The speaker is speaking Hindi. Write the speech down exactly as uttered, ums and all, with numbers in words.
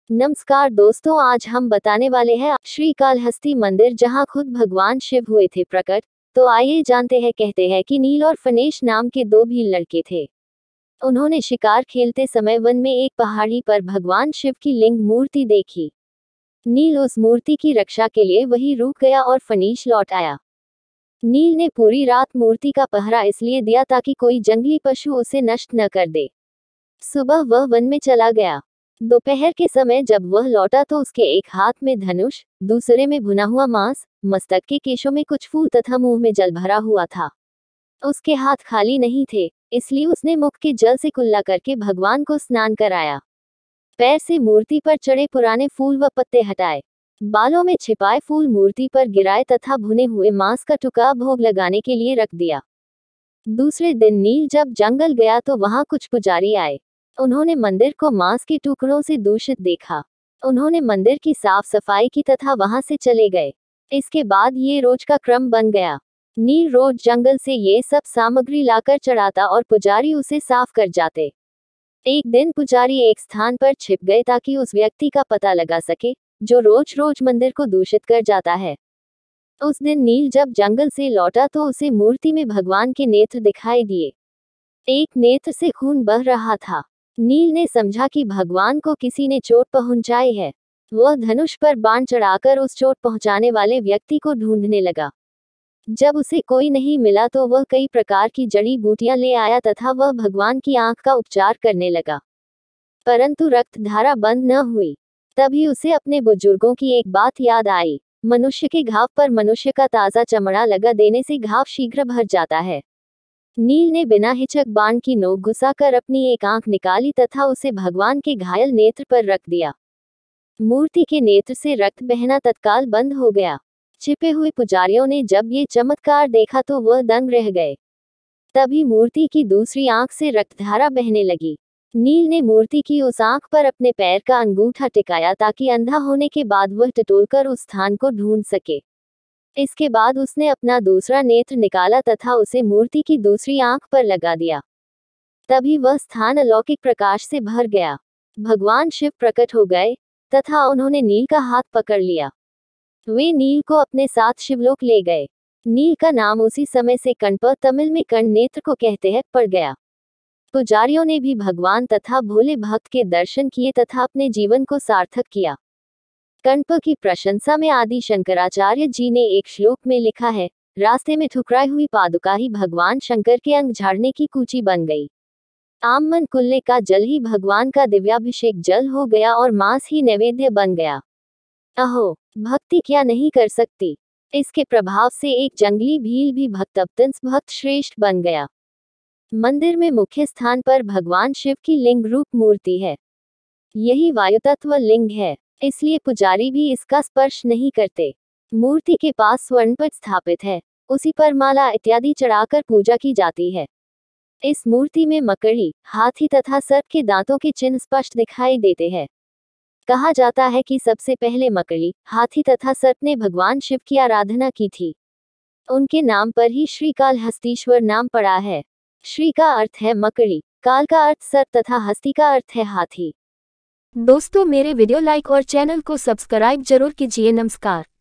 नमस्कार दोस्तों, आज हम बताने वाले हैं श्रीकालहस्ती मंदिर, जहां खुद भगवान शिव हुए थे प्रकट। तो आइए जानते हैं। कहते हैं कि नील और फनेश नाम के दो भी लड़के थे। उन्होंने शिकार खेलते समय वन में एक पहाड़ी पर भगवान शिव की लिंग मूर्ति देखी। नील उस मूर्ति की रक्षा के लिए वहीं रुक गया और फनीश लौट आया। नील ने पूरी रात मूर्ति का पहरा इसलिए दिया ताकि कोई जंगली पशु उसे नष्ट न कर दे। सुबह वह वन में चला गया। दोपहर के समय जब वह लौटा तो उसके एक हाथ में धनुष, दूसरे में भुना हुआ मांस, मस्तक के केशों में कुछ फूल तथा मुंह में जल भरा हुआ था। उसके हाथ खाली नहीं थे, इसलिए उसने मुख के जल से कुल्ला करके भगवान को स्नान कराया। पैर से मूर्ति पर चढ़े पुराने फूल व पत्ते हटाए, बालों में छिपाए फूल मूर्ति पर गिराए तथा भुने हुए मांस का टुकड़ा भोग लगाने के लिए रख दिया। दूसरे दिन नील जब जंगल गया तो वहां कुछ पुजारी आए। उन्होंने मंदिर को मांस के टुकड़ों से दूषित देखा। उन्होंने मंदिर की साफ सफाई की तथा वहां से चले गए। इसके बाद ये रोज का क्रम बन गया। नील रोज जंगल से ये सब सामग्री लाकर चढ़ाता और पुजारी उसे साफ कर जाते। एक दिन पुजारी एक स्थान पर छिप गए ताकि उस व्यक्ति का पता लगा सके जो रोज रोज मंदिर को दूषित कर जाता है। उस दिन नील जब जंगल से लौटा तो उसे मूर्ति में भगवान के नेत्र दिखाई दिए। एक नेत्र से खून बह रहा था। नील ने समझा कि भगवान को किसी ने चोट पहुंचाई है। वह धनुष पर बाण चढ़ाकर उस चोट पहुंचाने वाले व्यक्ति को ढूंढने लगा। जब उसे कोई नहीं मिला तो वह कई प्रकार की जड़ी बूटियां ले आया तथा वह भगवान की आंख का उपचार करने लगा, परंतु रक्त धारा बंद न हुई। तभी उसे अपने बुजुर्गों की एक बात याद आई। मनुष्य के घाव पर मनुष्य का ताजा चमड़ा लगा देने से घाव शीघ्र भर जाता है। नील ने बिना हिचक बाण की नोक घुसाकर अपनी एक आंख निकाली तथा उसे भगवान के घायल नेत्र पर रख दिया। मूर्ति के नेत्र से रक्त बहना तत्काल बंद हो गया। छिपे हुए पुजारियों ने जब ये चमत्कार देखा तो वह दंग रह गए। तभी मूर्ति की दूसरी आंख से रक्तधारा बहने लगी। नील ने मूर्ति की उस आंख पर अपने पैर का अंगूठा टिकाया ताकि अंधा होने के बाद वह टटोलकर उस स्थान को ढूंढ सके। इसके बाद उसने अपना दूसरा नेत्र निकाला तथा उसे मूर्ति की दूसरी आंख पर लगा दिया। तभी वह स्थान अलौकिक प्रकाश से भर गया। भगवान शिव प्रकट हो गए तथा उन्होंने नील का हाथ पकड़ लिया। वे नील को अपने साथ शिवलोक ले गए। नील का नाम उसी समय से कण्प, तमिल में कर्ण नेत्र को कहते हैं, पड़ गया। पुजारियों ने भी भगवान तथा भोले भक्त के दर्शन किए तथा अपने जीवन को सार्थक किया। कण्प की प्रशंसा में आदि शंकराचार्य जी ने एक श्लोक में लिखा है, रास्ते में ठुकराई हुई पादुका ही भगवान शंकर के अंग झाड़ने की कूची बन गई। आमन कुल्ले का जल ही भगवान का दिव्याभिषेक जल हो गया और मांस ही नैवेद्य बन गया। अहो, भक्ति क्या नहीं कर सकती। इसके प्रभाव से एक जंगली भील भी भक्त अत्यंत भक्त श्रेष्ठ बन गया। मंदिर में मुख्य स्थान पर भगवान शिव की लिंग रूप मूर्ति है। यही वायुतत्व लिंग है, इसलिए पुजारी भी इसका स्पर्श नहीं करते। मूर्ति के पास स्वर्णपट स्थापित है, उसी पर माला इत्यादि चढ़ाकर पूजा की जाती है। इस मूर्ति में मकड़ी, हाथी तथा सर्प के दांतों के चिन्ह स्पष्ट दिखाई देते हैं। कहा जाता है कि सबसे पहले मकड़ी, हाथी तथा सर्प ने भगवान शिव की आराधना की थी। उनके नाम पर ही श्रीकालहस्तीश्वर नाम पड़ा है। श्री का अर्थ है मकड़ी, काल का अर्थ सर्प तथा हस्ती का अर्थ है हाथी। दोस्तों, मेरे वीडियो लाइक और चैनल को सब्सक्राइब जरूर कीजिए। नमस्कार।